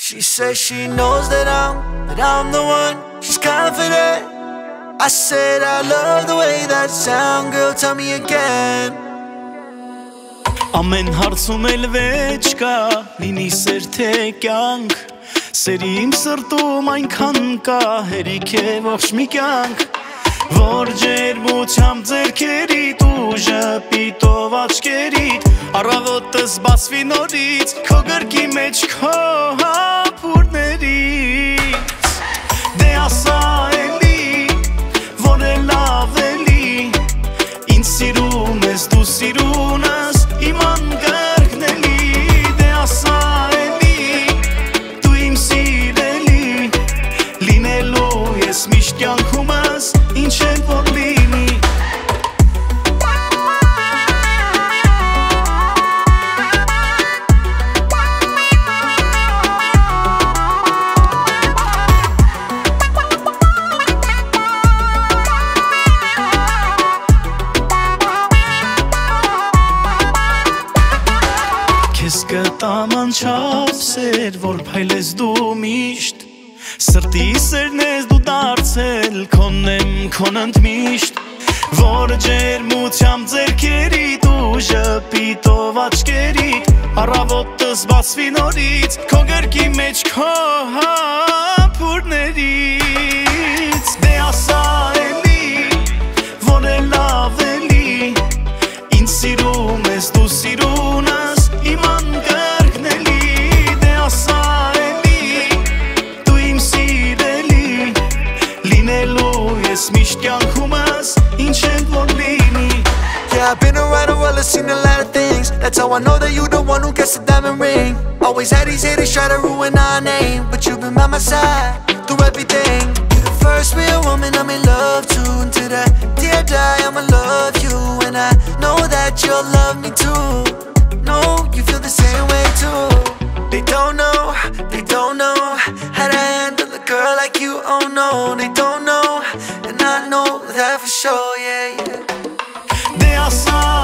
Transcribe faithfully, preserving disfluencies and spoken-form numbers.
She says she knows that I'm, that I'm the one. She's confident. I said I love the way that sound, girl, tell me again. Ամեն հարցում էլ վեճ կա, լինի սեր թե կյանք. Սերի իմ սրտում այնքան կա, հերիք է ողջ մի կյանք. Որ ջերմությամբ ձեռքերիդ ու ժպիտով աչքերիդ, առավոտս բացվի նորից, քո գրկի մեջ քո հապուրներից. Դե ասա էլի, որ էլ ավելի, ինձ սիրում ես, դու սիրունս, իմ անգրկնելի. Դե ասա էլի, դու իմ սիրելի, լինելու ես միշտ կյանքումս, ինչ էլ որ լինի. Քեզ կտամ անչափ սեր, որ փայլես դու միշտ. Սրտի սերն ես դու դարձել, քոնն եմ քոն ընդմիշտ. Որ ջերմությամբ ձեռքերիդ ու ժպիտով աչքերիդ, առավոտս բացվի նորից, քո գրկի մեջ քո հապուրներից. Դե ասա էլի, որ էլ ավելի, ինձ սիրում ես, դու սիրունս, իմ անգրկնելի. Դե ասա էլի, դու իմ սիրելի, լինելու ես միշտ կյանքումս, ինչ էլ որ լինի. Yeah, I've been around the world, I've seen a lot of things. That's how I know that you the one who gets the diamond ring. Always had these haters try to ruin our name, but you've been by my side through everything. You're the first real woman I'm in love to. Until the day I die, I'ma love you. And I know that you'll love me too. No, you feel the same way too. They don't know, they don't know how to handle a girl like you, oh no. They don't know, and I know that for sure, yeah, yeah. Դե ասա